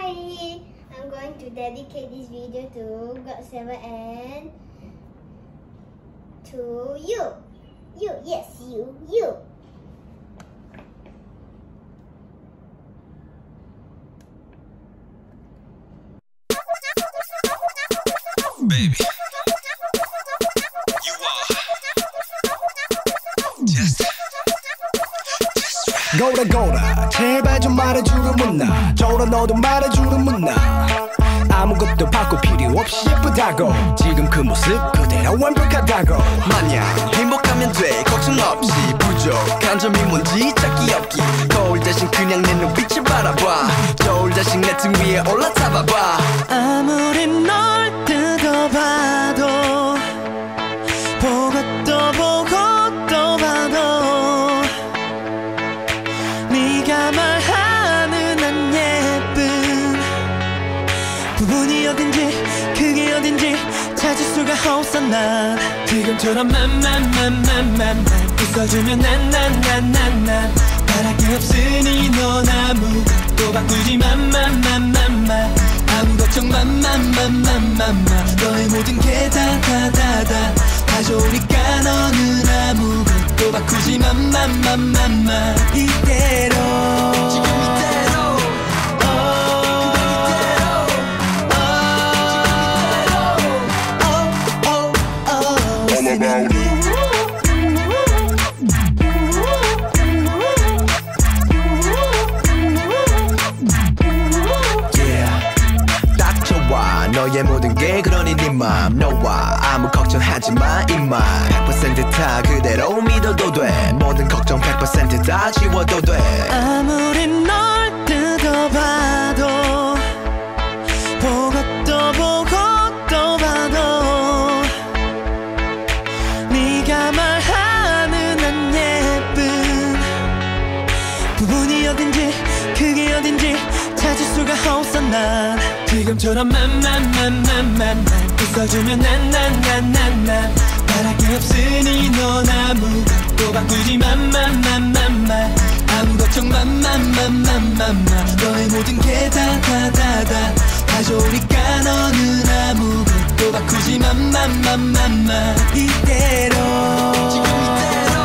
Hi! I'm going to dedicate this video to Got7 and to you. You, yes, you. Baby, you are just right. 고라 제발 좀 말해주려 묻나 저라 너도 말해주려 묻나 아무것도 바꿀 필요 없이 예쁘다고 지금 그 모습 그대로 완벽하다고 마냥 행복하면 돼 걱정 없이 부족한 점이 뭔지 찾기 없기 거울 대신 그냥 내 눈빛을 바라봐 저울 대신 내 등 위에 올라타봐봐 아무리 널 뜯어봐도 보고 또 보고 또 봐도 네가 말하는 안 예쁜 부분이 어딘지 그게 어딘지 찾을 수가 없어 난 지금처럼 만만만만만 웃어주면 난난난난난 바랄 게 없으니 넌 아무것도 바꾸지 만만만만만 아무 걱정 만만만만만만 너의 모든 게 다다다다 다 좋으니까 너는 아무것도 바꾸지 만만만만만 이대로 지금 이대로 너의 모든 게 그러니 네 맘 너와 아무 걱정하지 마 이만 100% 다 그대로 믿어도 돼 모든 걱정 100% 다 지워도 돼 아무리 널 뜯어봐도 보고 또 보고 또 봐도 네가 말하는 안 예쁜 부분이 어딘지 그게 어딘지 찾을 수가 없어 난 지금처럼 만만만만만 웃어주면 난난난난난 바랄 게 없으니 넌 아무것도 바꾸지 만만만만만 아무 걱정 만만만만만만 너의 모든 게 다다다다 다 좋으니까 너는 아무것도 바꾸지 만만만만만 이대로 지금 이대로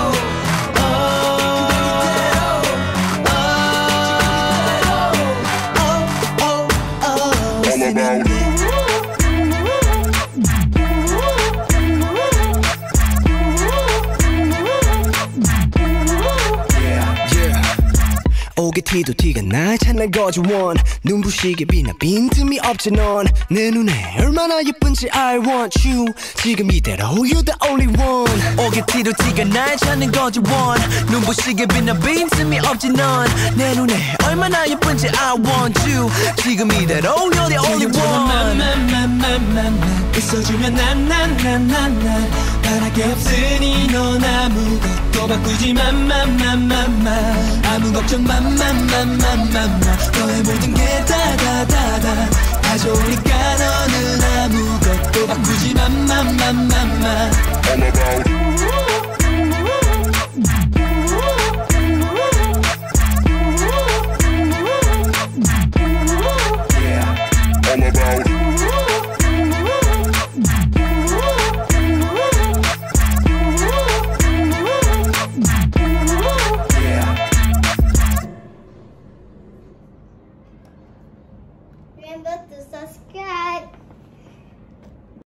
오게티도 티가 날 찾는 거지 원 눈부시게 빛나 빈틈이 없지 넌 내 눈에 얼마나 예쁜지 I want you 지금 이대로 You're the only one 오게티도 티가 날 찾는 거지 원 눈부시게 빛나 빈틈이 없지 넌 내 눈에 얼마나 예쁜지 I want you 지금 이대로 You're the only one 만만만만만 웃어주면 난난난난난 바랄 게 없으니 넌 아무것도 바꾸지 만만만만만 아무 걱정 만만만만만만 너의 모든 게 다다다다 다 좋으니까 너는 아무것도 바꾸지 만만만만만 All about Remember to subscribe.